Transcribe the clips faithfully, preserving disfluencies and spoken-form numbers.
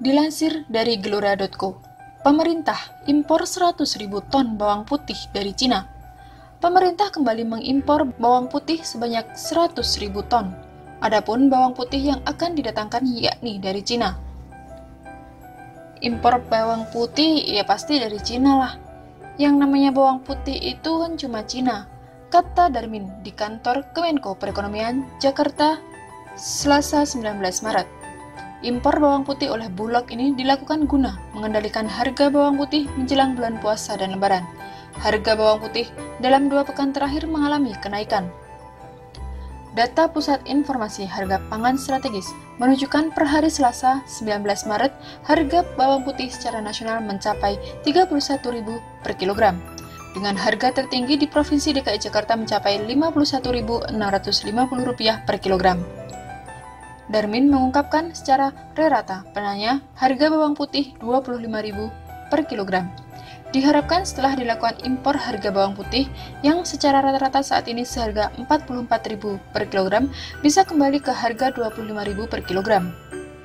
Dilansir dari gelora titik co, pemerintah impor seratus ribu ton bawang putih dari Cina. Pemerintah kembali mengimpor bawang putih sebanyak seratus ribu ton. Adapun bawang putih yang akan didatangkan yakni dari Cina. Impor bawang putih ya pasti dari Cina lah. Yang namanya bawang putih itu kan cuma Cina, kata Darmin di kantor Kemenko Perekonomian Jakarta, Selasa sembilan belas Maret. Impor bawang putih oleh Bulog ini dilakukan guna mengendalikan harga bawang putih menjelang bulan puasa dan lebaran. Harga bawang putih dalam dua pekan terakhir mengalami kenaikan. Data Pusat Informasi Harga Pangan Strategis menunjukkan per hari Selasa sembilan belas Maret, harga bawang putih secara nasional mencapai tiga puluh satu ribu per kilogram. Dengan harga tertinggi di Provinsi D K I Jakarta mencapai lima puluh satu ribu enam ratus lima puluh rupiah per kilogram. Darmin mengungkapkan secara rata penanya harga bawang putih dua puluh lima ribu per kilogram. Diharapkan setelah dilakukan impor harga bawang putih yang secara rata-rata saat ini seharga empat puluh empat ribu per kilogram bisa kembali ke harga dua puluh lima ribu per kilogram.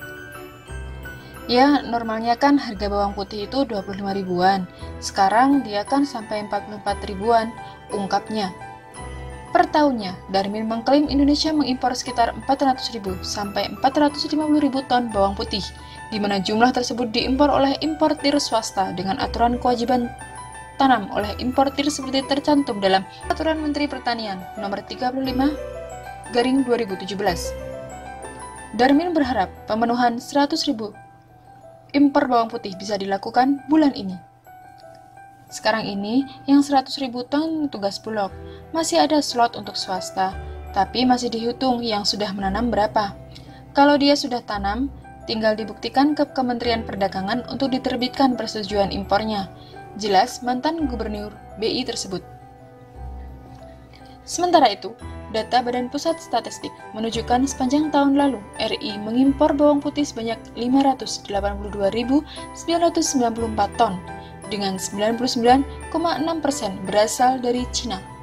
Ya, normalnya kan harga bawang putih itu dua puluh lima ribuan. Sekarang dia kan sampai empat puluh empat ribuan, ungkapnya. Per tahunnya, Darmin mengklaim Indonesia mengimpor sekitar empat ratus ribu sampai empat ratus lima puluh ribu ton bawang putih, di mana jumlah tersebut diimpor oleh importir swasta dengan aturan kewajiban tanam oleh importir seperti tercantum dalam Peraturan Menteri Pertanian Nomor tiga puluh lima garing dua ribu tujuh belas. Darmin berharap pemenuhan seratus ribu impor bawang putih bisa dilakukan bulan ini. Sekarang ini, yang seratus ribu ton tugas Bulog, masih ada slot untuk swasta, tapi masih dihitung yang sudah menanam berapa. Kalau dia sudah tanam, tinggal dibuktikan ke Kementerian Perdagangan untuk diterbitkan persetujuan impornya. Jelas mantan Gubernur B I tersebut. Sementara itu, data Badan Pusat Statistik menunjukkan sepanjang tahun lalu, R I mengimpor bawang putih sebanyak lima ratus delapan puluh dua ribu sembilan ratus sembilan puluh empat ton, dengan sembilan puluh sembilan koma enam persen berasal dari Cina.